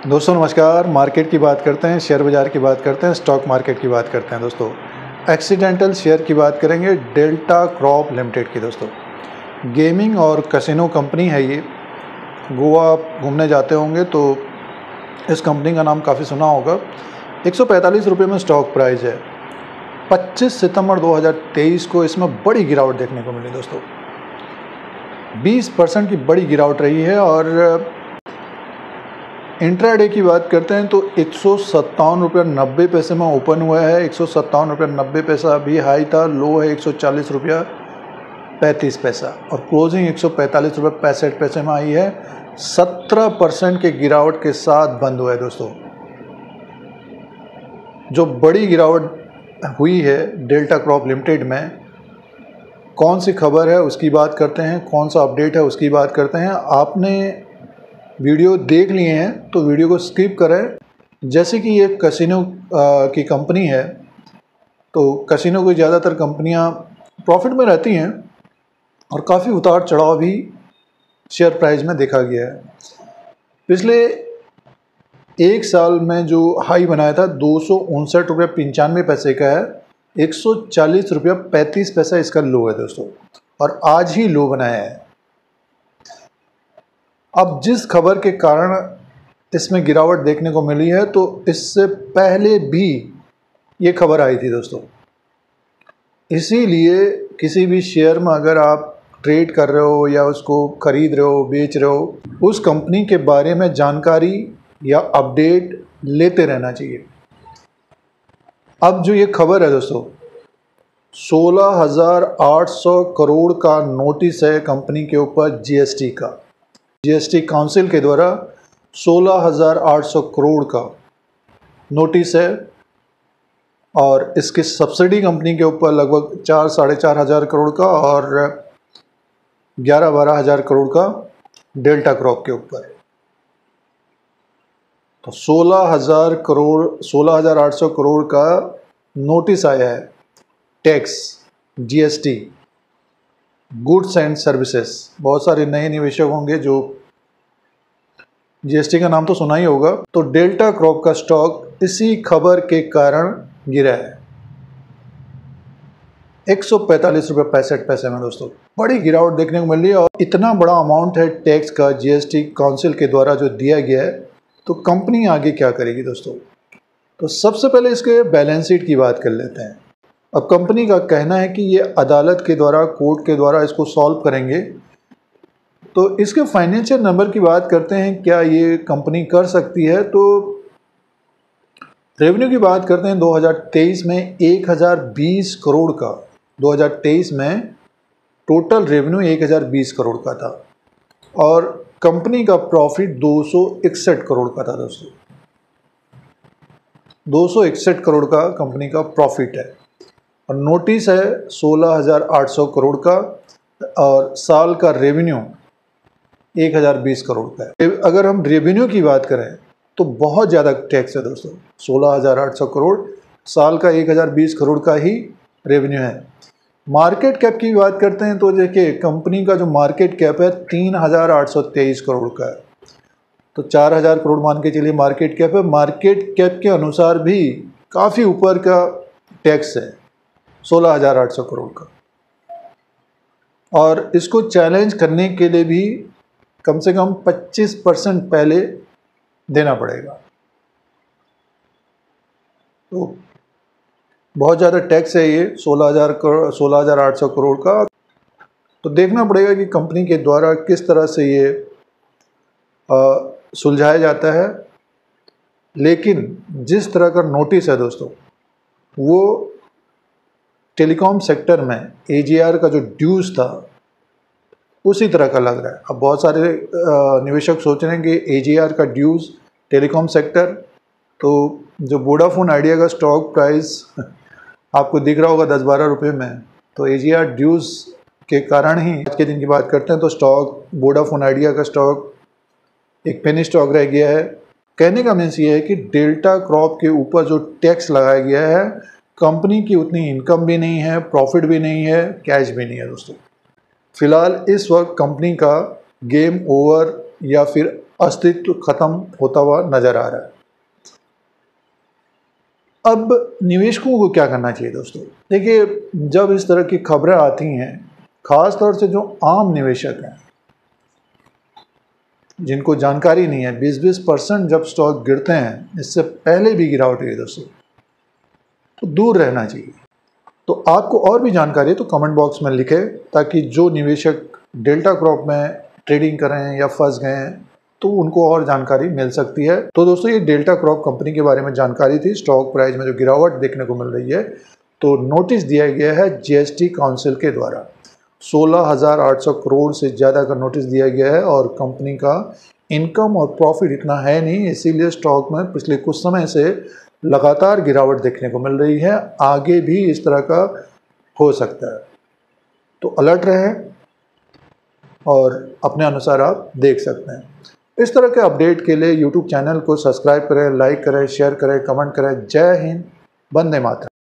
दोस्तों नमस्कार। मार्केट की बात करते हैं, शेयर बाज़ार की बात करते हैं, स्टॉक मार्केट की बात करते हैं। दोस्तों एक्सीडेंटल शेयर की बात करेंगे, डेल्टा क्रॉप लिमिटेड की। दोस्तों गेमिंग और कैसीनो कंपनी है ये। गोवा आप घूमने जाते होंगे तो इस कंपनी का नाम काफ़ी सुना होगा। 145 रुपये में स्टॉक प्राइस है। 25 सितंबर 2023 को इसमें बड़ी गिरावट देखने को मिली। दोस्तों 20% की बड़ी गिरावट रही है। और इंट्राडे की बात करते हैं तो 157 रुपये 90 पैसे में ओपन हुआ है। 157 रुपये 90 पैसा अभी हाई था, लो है 140 रुपया 35 पैसा और क्लोजिंग 145 रुपये 65 पैसे में आई है। 17% के गिरावट के साथ बंद हुआ है। दोस्तों जो बड़ी गिरावट हुई है डेल्टा क्रॉप लिमिटेड में, कौन सी खबर है उसकी बात करते हैं, कौन सा अपडेट है उसकी बात करते हैं। आपने वीडियो देख लिए हैं तो वीडियो को स्किप करें। जैसे कि ये कैसीनो की कंपनी है, तो कैसीनो की ज़्यादातर कंपनियां प्रॉफिट में रहती हैं और काफ़ी उतार चढ़ाव भी शेयर प्राइस में देखा गया है। पिछले एक साल में जो हाई बनाया था 259 रुपये 95 पैसे का है। 140 रुपया 35 पैसा इसका लो है दोस्तों, और आज ही लो बनाया है। अब जिस खबर के कारण इसमें गिरावट देखने को मिली है, तो इससे पहले भी ये खबर आई थी दोस्तों। इसीलिए किसी भी शेयर में अगर आप ट्रेड कर रहे हो या उसको खरीद रहे हो, बेच रहे हो, उस कंपनी के बारे में जानकारी या अपडेट लेते रहना चाहिए। अब जो ये खबर है दोस्तों, 16,800 करोड़ का नोटिस है कंपनी के ऊपर जीएसटी का। जीएसटी काउंसिल के द्वारा 16,800 करोड़ का नोटिस है, और इसकी सब्सिडी कंपनी के ऊपर लगभग 4-4.5 हज़ार करोड़ का और 11-12 हज़ार करोड़ का डेल्टा क्रॉप के ऊपर। तो 16,800 करोड़ का नोटिस आया है। Tax, GST, goods and services. बहुत सारे नए निवेशक होंगे जो जीएसटी का नाम तो सुना ही होगा। तो डेल्टा क्रॉप का स्टॉक इसी खबर के कारण गिरा है 145 रुपये 65 पैसे में। दोस्तों बड़ी गिरावट देखने को मिल रही है, और इतना बड़ा अमाउंट है टैक्स का जीएसटी काउंसिल के द्वारा जो दिया गया है, तो कंपनी आगे क्या करेगी दोस्तों। तो सबसे पहले इसके बैलेंस शीट की बात कर लेते हैं। अब कंपनी का कहना है कि ये अदालत के द्वारा, कोर्ट के द्वारा इसको सॉल्व करेंगे। तो इसके फाइनेंशियल नंबर की बात करते हैं, क्या ये कंपनी कर सकती है। तो रेवेन्यू की बात करते हैं 2023 में 1020 करोड़ का। 2023 में टोटल रेवेन्यू 1020 करोड़ का था, और कंपनी का प्रॉफिट 261 करोड़ का था। दोस्तों 261 करोड़ का कंपनी का प्रॉफिट है, और नोटिस है 16,800 करोड़ का, और साल का रेवेन्यू 1020 करोड़ का है। अगर हम रेवेन्यू की बात करें तो बहुत ज़्यादा टैक्स है दोस्तों। 16,800 करोड़, साल का 1020 करोड़ का ही रेवेन्यू है। मार्केट कैप की बात करते हैं तो देखिए कंपनी का जो मार्केट कैप है 3,823 करोड़ का है। तो 4,000 करोड़ मान के चलिए मार्केट कैप है। मार्केट कैप के अनुसार भी काफ़ी ऊपर का टैक्स है 16,800 करोड़ का, और इसको चैलेंज करने के लिए भी कम से कम 25% पहले देना पड़ेगा। तो बहुत ज़्यादा टैक्स है ये 16,800 करोड़ का। तो देखना पड़ेगा कि कंपनी के द्वारा किस तरह से ये सुलझाया जाता है। लेकिन जिस तरह का नोटिस है दोस्तों, वो टेलीकॉम सेक्टर में एजीआर का जो ड्यूज था उसी तरह का लग रहा है। अब बहुत सारे निवेशक सोच रहे हैं कि एजीआर का ड्यूज टेलीकॉम सेक्टर, तो जो वोडाफोन आइडिया का स्टॉक प्राइस आपको दिख रहा होगा 10-12 रुपये में, तो एजीआर ड्यूज के कारण ही आज के दिन की बात करते हैं तो स्टॉक वोडाफोन आइडिया का स्टॉक एक पेनी स्टॉक रह गया है। कहने का मीन्स ये है कि डेल्टा क्रॉप के ऊपर जो टैक्स लगाया गया है, कंपनी की उतनी इनकम भी नहीं है, प्रॉफिट भी नहीं है, कैश भी नहीं है। दोस्तों फिलहाल इस वक्त कंपनी का गेम ओवर या फिर अस्तित्व खत्म होता हुआ नजर आ रहा है। अब निवेशकों को क्या करना चाहिए दोस्तों? देखिए, जब इस तरह की खबरें आती हैं, खास तौर से जो आम निवेशक हैं जिनको जानकारी नहीं है, 20-20% जब स्टॉक गिरते हैं, इससे पहले भी गिरावट हुई दोस्तों, तो दूर रहना चाहिए। तो आपको और भी जानकारी है तो कमेंट बॉक्स में लिखें, ताकि जो निवेशक डेल्टा क्रॉप में ट्रेडिंग कर रहे हैं या फंस गए हैं तो उनको और जानकारी मिल सकती है। तो दोस्तों, ये डेल्टा क्रॉप कंपनी के बारे में जानकारी थी। स्टॉक प्राइस में जो गिरावट देखने को मिल रही है, तो नोटिस दिया गया है जीएसटी काउंसिल के द्वारा। 16,800 करोड़ से ज़्यादा का नोटिस दिया गया है और कंपनी का इनकम और प्रॉफिट इतना है नहीं, इसीलिए स्टॉक में पिछले कुछ समय से लगातार गिरावट देखने को मिल रही है। आगे भी इस तरह का हो सकता है, तो अलर्ट रहें और अपने अनुसार आप देख सकते हैं। इस तरह के अपडेट के लिए यूट्यूब चैनल को सब्सक्राइब करें, लाइक करें, शेयर करें, कमेंट करें। जय हिंद, वंदे मातरम।